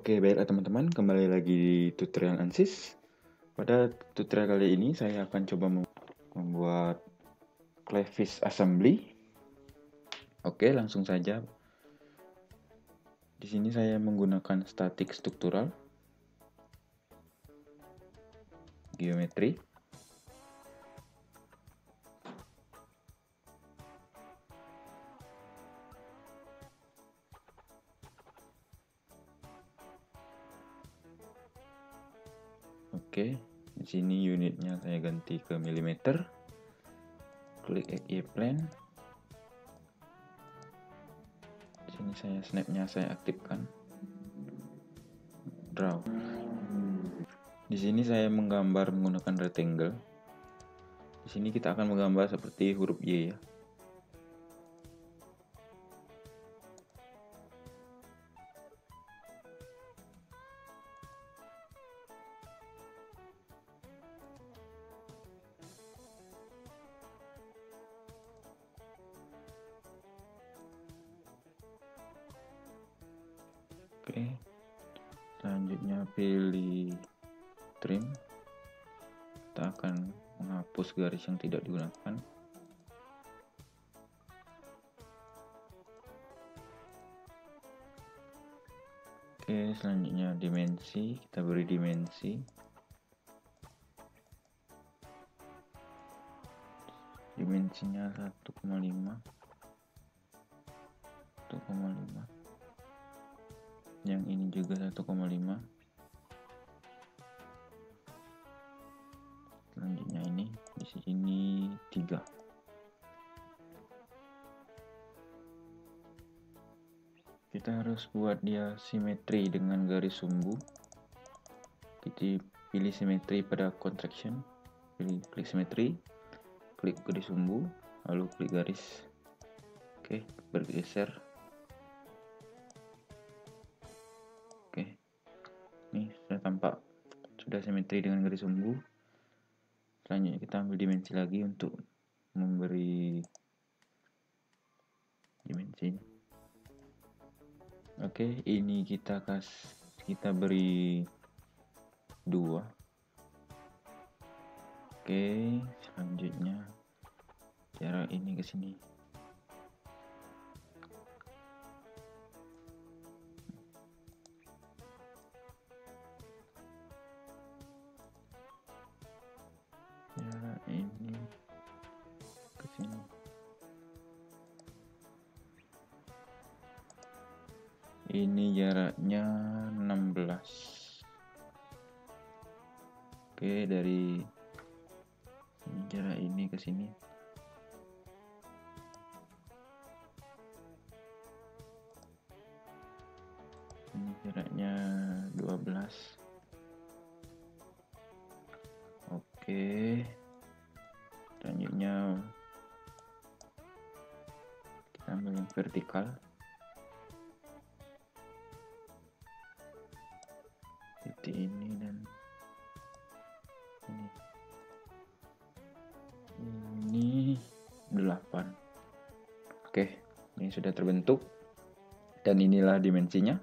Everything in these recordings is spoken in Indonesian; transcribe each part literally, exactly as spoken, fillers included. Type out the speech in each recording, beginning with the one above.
Oke, baiklah teman-teman, kembali lagi di tutorial ANSYS. Pada tutorial kali ini saya akan coba membuat clavish assembly. Oke, langsung saja. Di sini saya menggunakan static struktural, geometri. Oke, di sini unitnya saya ganti ke milimeter. Klik E plane. Di sini saya snapnya saya aktifkan. Draw. Di sini saya menggambar menggunakan rectangle. Di sini kita akan menggambar seperti huruf Y ya. Oke, selanjutnya pilih trim. Kita akan menghapus garis yang tidak digunakan. Oke, selanjutnya dimensi, kita beri dimensi. Dimensinya satu koma lima. satu koma lima. Yang ini juga satu koma lima. Selanjutnya ini di sini tiga. Kita harus buat dia simetri dengan garis sumbu. Kita pilih simetri pada contraction, pilih klik simetri, klik garis sumbu, lalu klik garis. Oke, bergeser. Oke, ini sudah tampak, sudah simetri dengan garis sumbu. Selanjutnya kita ambil dimensi lagi untuk memberi dimensi. Oke, ini kita kas kita beri dua. Oke, selanjutnya jarak ini ke sini. Jarak ini ke sini. Ini jaraknya enam belas. Oke, dari ini jarak ini ke sini. Ini jaraknya dua belas. Oke. Selanjutnya kita ambil yang vertikal. Titik ini dan ini. Ini delapan. Oke, ini sudah terbentuk dan inilah dimensinya.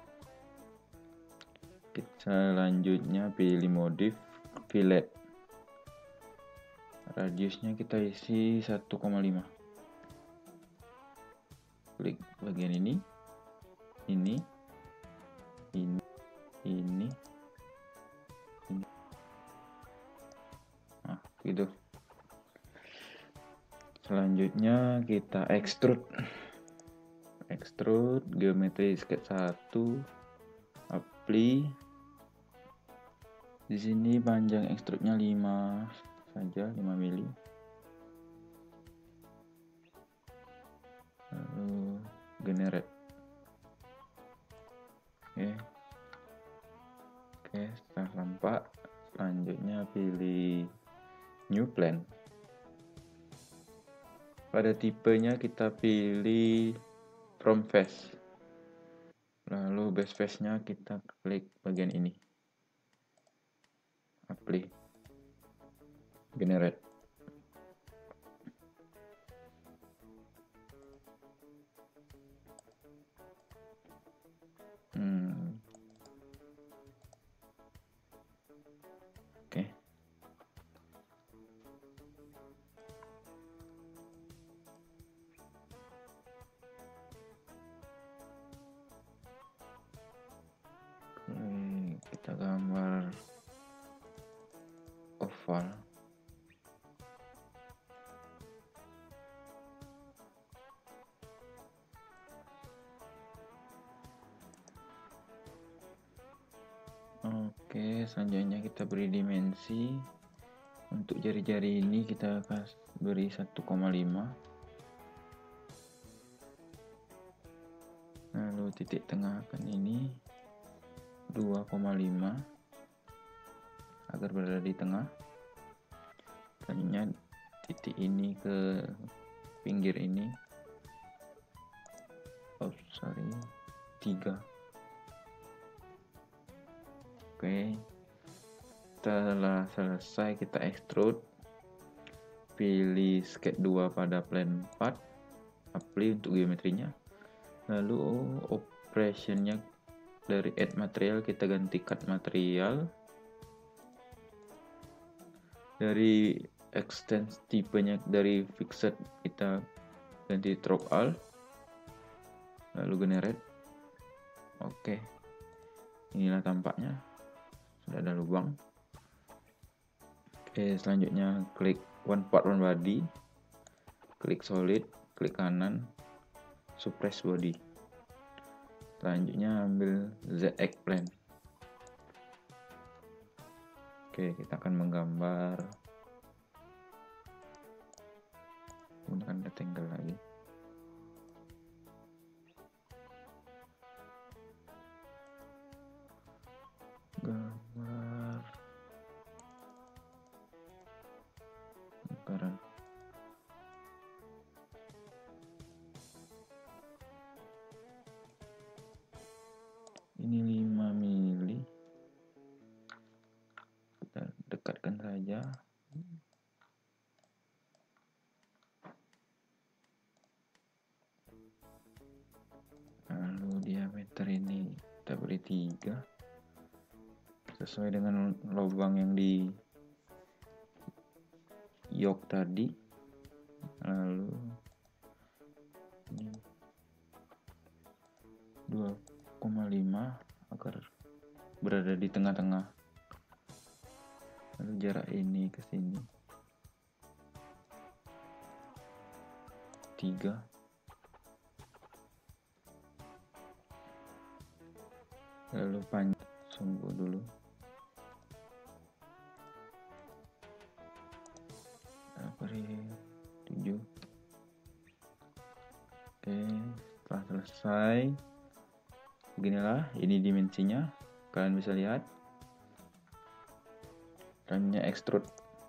Kita selanjutnya pilih modif fillet. Radiusnya kita isi satu koma lima. Klik bagian ini, ini, ini, ini, ini. Nah, gitu. Selanjutnya kita extrude. Extrude, geometri sketch satu, apply. Di sini panjang extrude-nya lima saja, lima mili. Lalu generate. Oke. Oke, setelah tampak, selanjutnya pilih new plane. Pada tipenya kita pilih from face. Lalu base face-nya kita klik bagian ini. Apply. Generate. Hmm. kita gambar oval. Oke, selanjutnya kita beri dimensi. Untuk jari-jari ini kita akan beri satu koma lima. Lalu titik tengah kan ini dua koma lima agar berada di tengah. Selanjutnya titik ini ke pinggir ini. Oh, sorry. tiga. Oke, setelah selesai kita extrude, pilih sketch dua pada plane empat, apply untuk geometrinya, lalu operationnya dari add material kita ganti cut material, dari extend tipenya dari fixed kita ganti drop all, lalu generate. Oke, inilah tampaknya. Sudah ada lubang. Oke, selanjutnya klik one part one body, klik solid, klik kanan, suppress body. Selanjutnya ambil Z X plane. Oke, kita akan menggambar menggunakan rectangle lagi. Gambar lingkaran. Ini lima mili. Kita dekatkan saja. Lalu diameter ini kita beri tiga. Sesuai dengan lubang yang di yoke tadi. Lalu ini dua koma lima agar berada di tengah-tengah. Lalu jarak ini ke sini tiga. Lalu panjang sungguh dulu. Beri tujuh. Oke, setelah selesai beginilah ini dimensinya, kalian bisa lihat. Selanjutnya extrude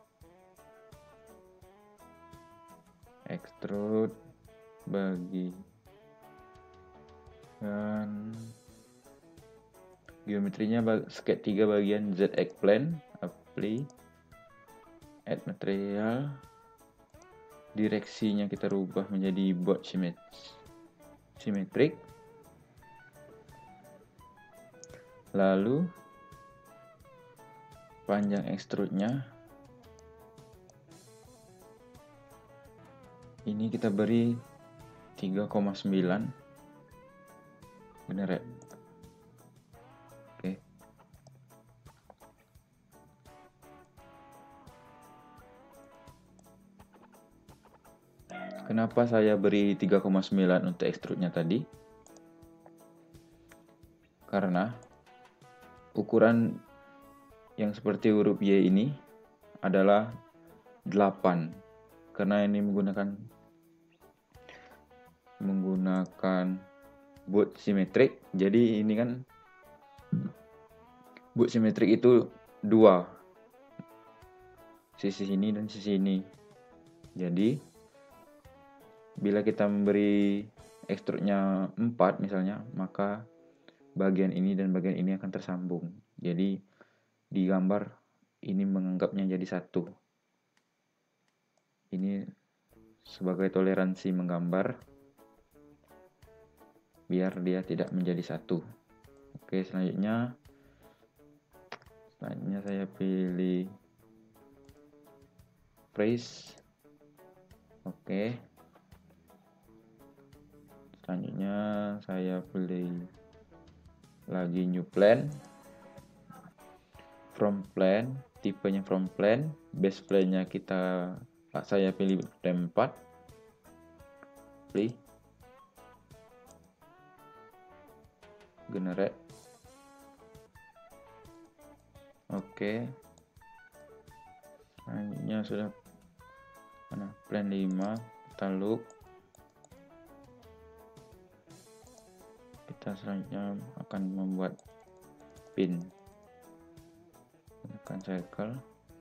extrude bagi dan geometrinya sketch tiga bagian Z X plane, apply, add material. Direksinya kita rubah menjadi board symmetric. Lalu panjang extrude-nya ini kita beri tiga koma sembilan. Benar ya? Oke. Kenapa saya beri tiga koma sembilan untuk extrude-nya tadi? Karena ukuran yang seperti huruf Y ini adalah delapan. Karena ini menggunakan menggunakan boot simetrik. Jadi ini kan boot simetrik itu dua. Sisi sini dan sisi ini. Jadi bila kita memberi extrude-nya empat misalnya, maka bagian ini dan bagian ini akan tersambung. Jadi di gambar ini menganggapnya jadi satu. Ini sebagai toleransi menggambar biar dia tidak menjadi satu. Oke, selanjutnya selanjutnya saya pilih freeze. Oke. Selanjutnya saya pilih lagi new plan. from plan, tipenya from plan, base plan-nya kita, saya pilih RAM empat, play, generate, oke, selanjutnya sudah mana plan lima, kita loop, kita selanjutnya akan membuat pin, tekan circle,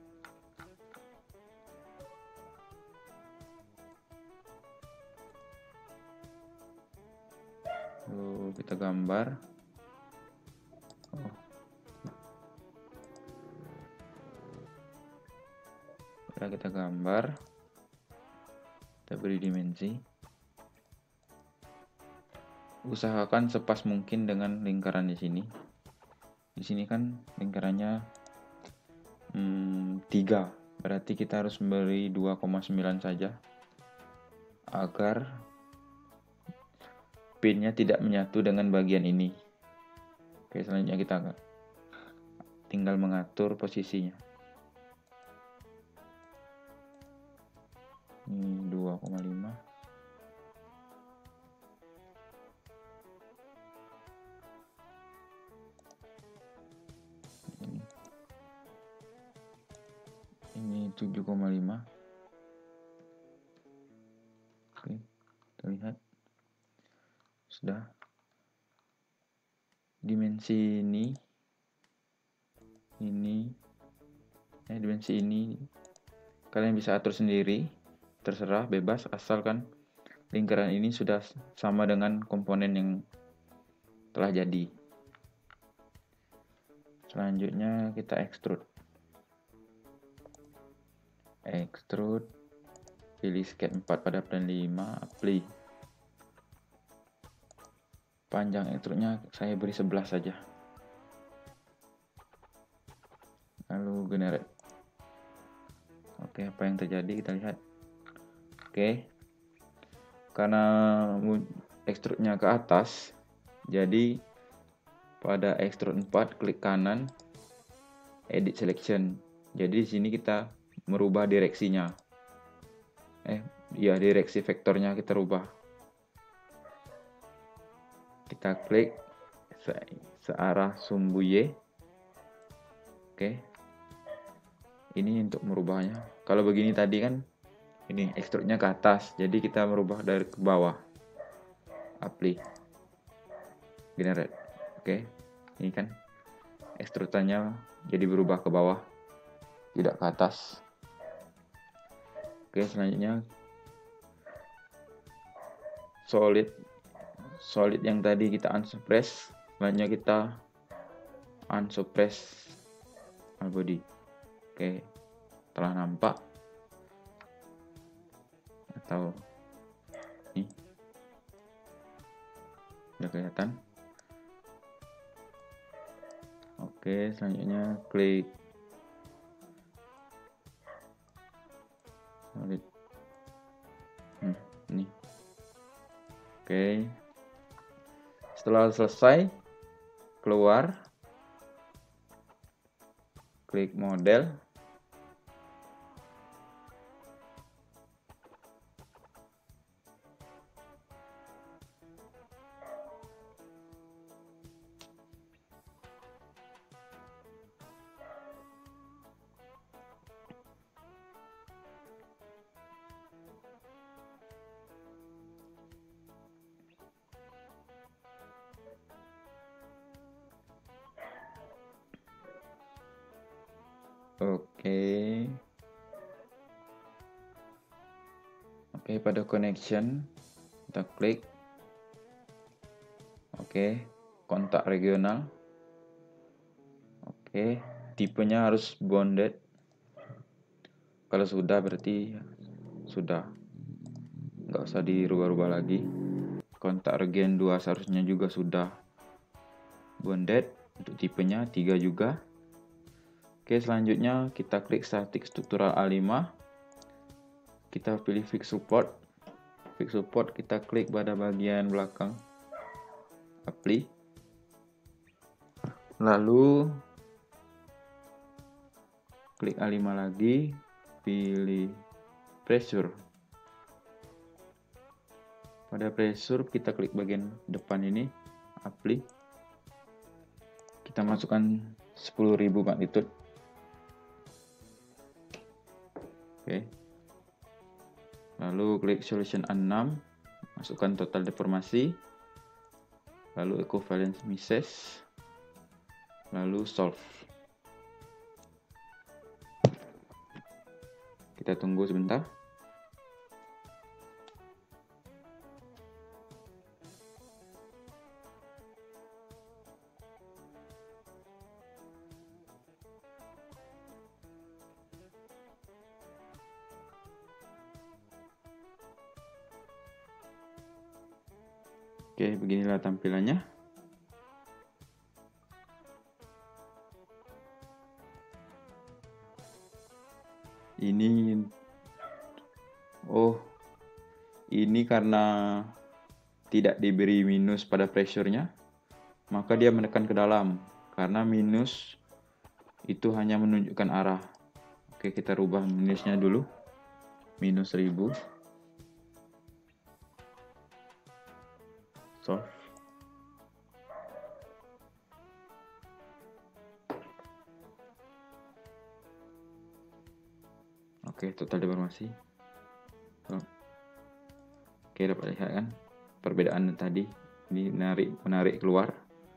lalu kita gambar, oh. Setelah kita gambar, kita beri dimensi, usahakan sepas mungkin dengan lingkaran di sini. Di sini kan lingkarannya hmm, tiga, berarti kita harus memberi dua koma sembilan saja agar pinnya tidak menyatu dengan bagian ini. Oke, selanjutnya kita tinggal mengatur posisinya. Ini dua koma lima. Ini. Ini tujuh koma lima. Oke, kita lihat. Sudah. Dimensi ini ini eh dimensi ini kalian bisa atur sendiri, terserah, bebas, asalkan lingkaran ini sudah sama dengan komponen yang telah jadi. Selanjutnya kita extrude. Extrude, pilih sketch empat pada plan lima, apply. Panjang extrude-nya saya beri sebelas saja. Lalu generate. Oke, apa yang terjadi kita lihat. Oke. Karena extrude-nya ke atas, jadi pada extrude empat klik kanan, edit selection. Jadi di sini kita merubah direksinya. Eh, ya direksi vektornya kita rubah. Kita klik se searah sumbu Y. Oke. Ini untuk merubahnya. Kalau begini tadi kan ini extrude-nya ke atas, jadi kita merubah dari ke bawah. Apply. Generate. Oke. Ini kan extrude-nya jadi berubah ke bawah, tidak ke atas. Oke, selanjutnya solid solid yang tadi kita unsuppress, selanjutnya kita unsuppress all body. Oke, telah nampak atau ini sudah kelihatan. Oke, selanjutnya klik solid. Hmm, ini. Oke. Setelah selesai, keluar, klik model, oke. Oke, pada connection kita klik. Oke, kontak regional. Oke, tipenya harus bonded. Kalau sudah berarti sudah. Nggak usah dirubah-rubah lagi. Kontak region dua seharusnya juga sudah bonded. Untuk tipenya tiga juga. Oke, selanjutnya kita klik static struktural A lima. Kita pilih fix support. Fix support kita klik pada bagian belakang. Apply. Lalu klik A lima lagi, pilih pressure. Pada pressure kita klik bagian depan ini, apply. Kita masukkan sepuluh ribu magnitude. Oke. Lalu klik solution A enam, masukkan total deformasi. Lalu equivalence misses. Lalu solve. Kita tunggu sebentar. Oke, beginilah tampilannya. Ini, oh, ini karena tidak diberi minus pada pressure-nya, maka dia menekan ke dalam. Karena minus itu hanya menunjukkan arah. Oke, kita rubah minusnya dulu. Minus seribu. Solve. Oke, total deformasi. Oke, dapat lihat kan perbedaan tadi. Ini menarik menarik keluar.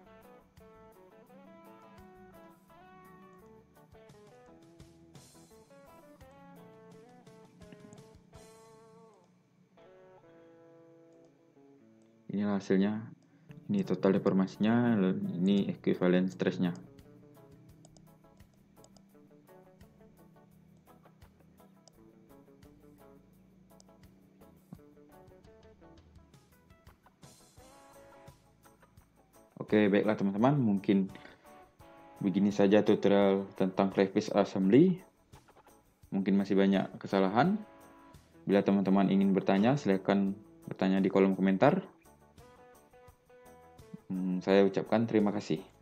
Inilah hasilnya. Ini total deformasinya, ini equivalent stressnya. Oke, baiklah teman-teman, mungkin begini saja tutorial tentang clevis assembly. Mungkin masih banyak kesalahan. Bila teman-teman ingin bertanya, silakan bertanya di kolom komentar. Hmm, saya ucapkan terima kasih.